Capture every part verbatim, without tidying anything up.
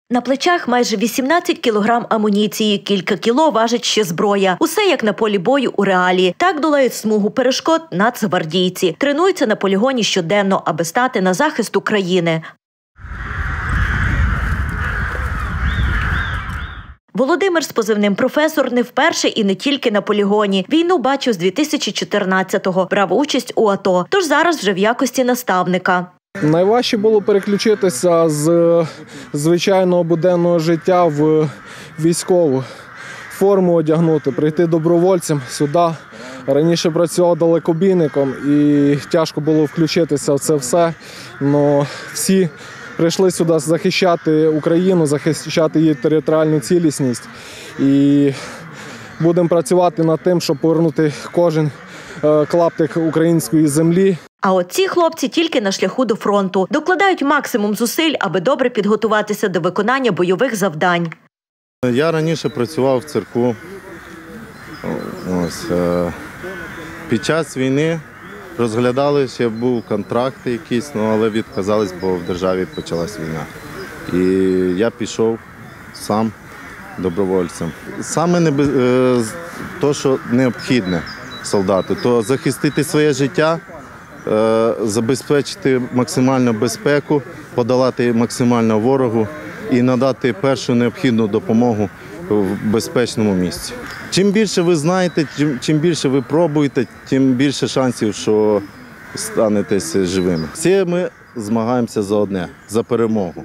На плечах майже вісімнадцять кілограм амуніції, кілька кіло важить ще зброя. Усе як на полі бою у реалі. Так долають смугу перешкод нацгвардійці. Тренуються на полігоні щоденно, аби стати на захист України. Володимир з позивним «Професор» не вперше і не тільки на полігоні. Війну бачив з дві тисячі чотирнадцятого, брав участь у АТО, тож зараз вже в якості наставника. Найважче було переключитися з звичайного буденного життя в військову, форму одягнути, прийти добровольцем сюди. Раніше працював далекобійником і тяжко було включитися в це все, але всі прийшли сюди захищати Україну, захищати її територіальну цілісність. І будемо працювати над тим, щоб повернути кожен клаптик української землі. А от ці хлопці тільки на шляху до фронту. Докладають максимум зусиль, аби добре підготуватися до виконання бойових завдань. Я раніше працював в цирку. Ось, під час війни розглядали, ще був контракт якийсь, але відказались, бо в державі почалась війна. І я пішов сам добровольцем. Саме не те, що необхідне солдату, то захистити своє життя, забезпечити максимальну безпеку, подолати максимально ворогу і надати першу необхідну допомогу в безпечному місці. Чим більше ви знаєте, чим більше ви пробуєте, тим більше шансів, що станетеся живими. Всі ми змагаємося за одне – за перемогу.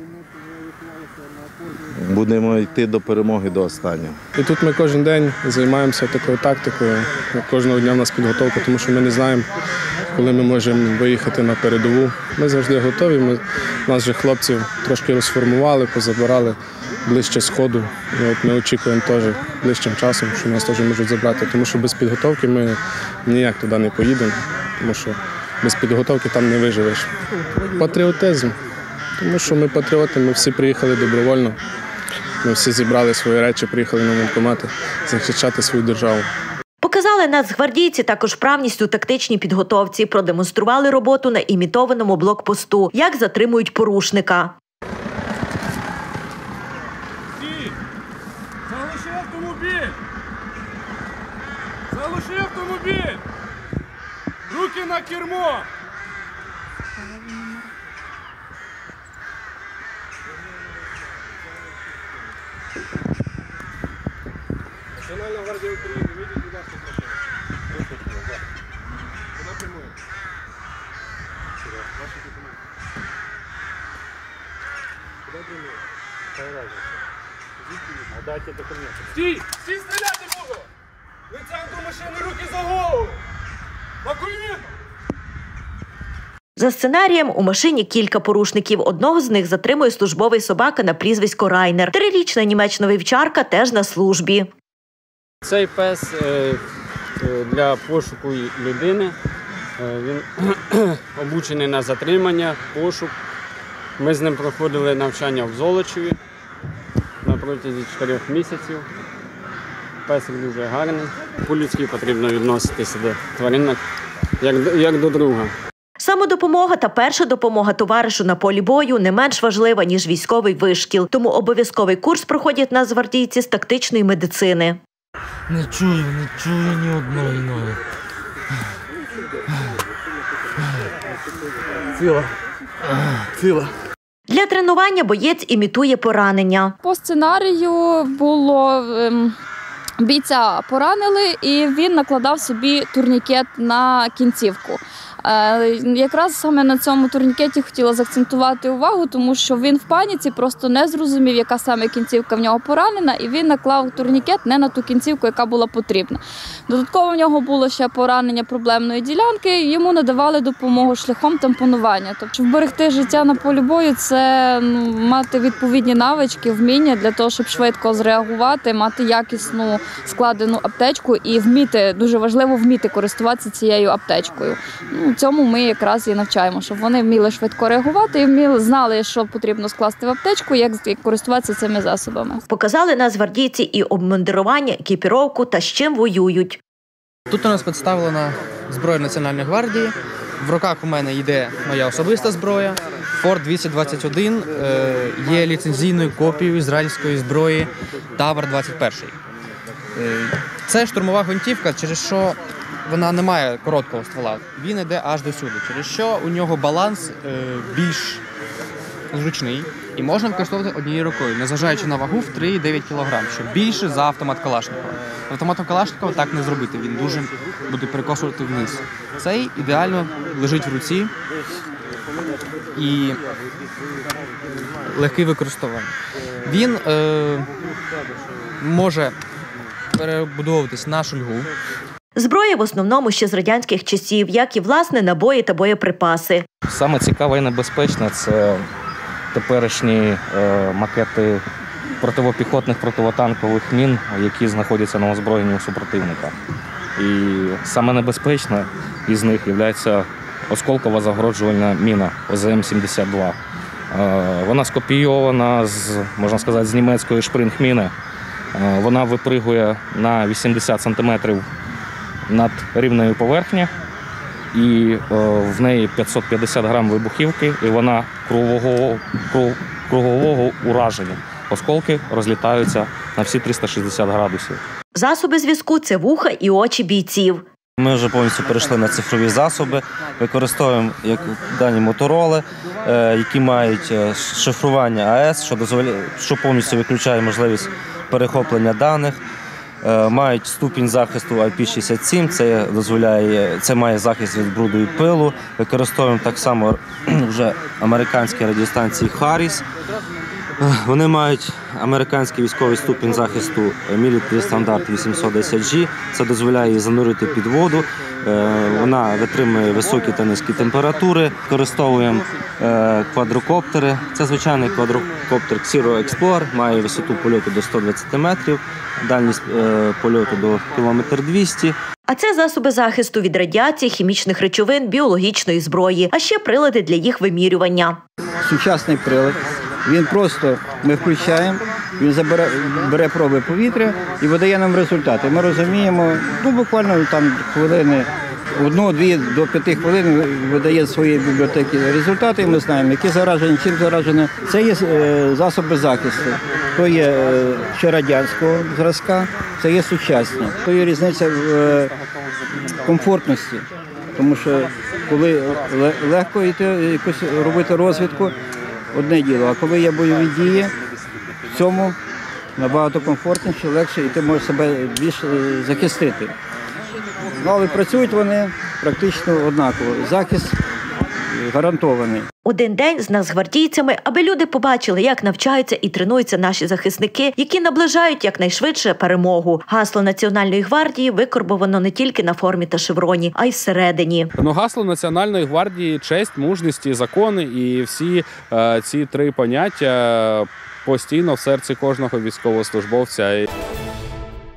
Будемо йти до перемоги до останнього. І тут ми кожен день займаємося такою тактикою. Кожного дня в нас підготовка, тому що ми не знаємо, коли ми можемо виїхати на передову. Ми завжди готові. Ми, нас вже хлопців трошки розформували, позабирали ближче сходу. І от ми очікуємо теж ближчим часом, що нас теж можуть забрати. Тому що без підготовки ми ніяк туди не поїдемо, тому що без підготовки там не виживеш. Патріотизм. Тому що ми патріоти, ми всі приїхали добровольно. Ми всі зібрали свої речі, приїхали на воєнкомати захищати свою державу. Показали нацгвардійці також вправність у тактичній підготовці, продемонстрували роботу на імітованому блокпосту, як затримують порушника. Стій! Залиши автомобіль! Залиши автомобіль! Руки на кермо! Національна гвардія України, вийдіть, будь ласка, з машини. Вона прямує. Ваші документи. Куди прямує? Хай разом. А дайте документи. Стій! Стій, стріляти буду! Лицем до машини, руки за голову! На коліно! За сценарієм у машині кілька порушників. Одного з них затримує службовий собака на прізвисько Райнер. Трирічна німечна вівчарка теж на службі. Цей пес для пошуку людини, він обучений на затримання, пошук. Ми з ним проходили навчання в Золочеві на протязі чотирьох місяців. Песик дуже гарний. По-людськи потрібно відноситися до тваринок, як, як до друга. Самодопомога та перша допомога товаришу на полі бою не менш важлива, ніж військовий вишкіл. Тому обов'язковий курс проходять нацгвардійці з тактичної медицини. Не чую, не чую ні одної ноги. Ціла. Ціла. Для тренування боєць імітує поранення. По сценарію було... Ем... Бійця поранили, і він накладав собі турнікет на кінцівку. Якраз саме на цьому турнікеті хотіла заакцентувати увагу, тому що він в паніці просто не зрозумів, яка саме кінцівка в нього поранена, і він наклав турнікет не на ту кінцівку, яка була потрібна. Додатково в нього було ще поранення проблемної ділянки, йому надавали допомогу шляхом тампонування. Тобто вберегти життя на полі бою – це ну, мати відповідні навички, вміння для того, щоб швидко зреагувати, мати якісну складену аптечку і вміти, дуже важливо вміти користуватися цією аптечкою. Ну, цьому ми якраз і навчаємо, щоб вони вміли швидко реагувати і вміли, знали, що потрібно скласти в аптечку, як користуватися цими засобами. Показали нацгвардійці і обмундирування, екіпіровку та з чим воюють. Тут у нас представлена зброя Національної гвардії. В руках у мене йде моя особиста зброя. Форд двісті двадцять один є ліцензійною копією ізраїльської зброї Тавр двадцять один. Це штурмова гвинтівка, через що вона не має короткого ствола. Він йде аж до сюди, через що у нього баланс більш зручний і можна використовувати однією рукою, незважаючи на вагу в три цілих дев'ять кілограм, що більше за автомат Калашникова. Автоматом Калашникова так не зробити, він дуже буде перекошувати вниз. Цей ідеально лежить в руці і легкий використовування. Він е, може перебудовуватись на шульгу. Зброя в основному ще з радянських часів, як і, власне, набої та боєприпаси. Саме цікаве і небезпечне – це теперішні е, макети противопіхотних, противотанкових мін, які знаходяться на озброєнні у супротивника. І саме небезпечне із них є осколкова загороджувальна міна О З М сімдесят два. Е, вона скопійована, з, можна сказати, з німецької шпрингміни. Е, вона випригує на вісімдесят сантиметрів над рівнею поверхні. І е, в неї п'ятсот п'ятдесят грам вибухівки, і вона кругового, круг, кругового ураження. Осколки розлітаються на всі триста шістдесят градусів. Засоби зв'язку – це вуха і очі бійців. Ми вже повністю перейшли на цифрові засоби, використовуємо як дані мотороли, е, які мають шифрування А Е С, що, дозволяє, що повністю виключає можливість перехоплення даних. Мають ступінь захисту Ай Пі шістдесят сім, це дозволяє, це має захист від бруду і пилу. Використовуємо так само вже американські радіостанції Харріс. Вони мають американський військовий ступінь захисту Military Standard вісімсот десять Джі. Це дозволяє її занурити під воду. Вона витримує високі та низькі температури. Використовуємо квадрокоптери. Це звичайний квадрокоптер Xero Explorer, має висоту польоту до ста двадцяти метрів, дальність польоту до кілометр двісті. А це засоби захисту від радіації, хімічних речовин, біологічної зброї, а ще прилади для їх вимірювання. Сучасний прилад. Він просто, ми включаємо, він забере, бере проби повітря і видає нам результати. Ми розуміємо, ну буквально там хвилини, одну-дві до п'яти хвилин видає свої бібліотеки результати, і ми знаємо, які заражені, чим заражені. Це є е, засоби захисту. То є е, ще радянського зразка, це є сучасні. То є різниця в е, комфортності, тому що коли легко йти, якось робити розвідку, одне діло, а коли є бойові дії, в цьому набагато комфортніше, легше, і ти можеш себе більш захистити. Ну, але працюють вони практично однаково. Захист гарантований. Один день з нацгвардійцями, аби люди побачили, як навчаються і тренуються наші захисники, які наближають якнайшвидше перемогу. Гасло Національної гвардії викорбовано не тільки на формі та шевроні, а й всередині. Ну, гасло Національної гвардії – честь, мужність і закони. І всі е, ці три поняття постійно в серці кожного військовослужбовця.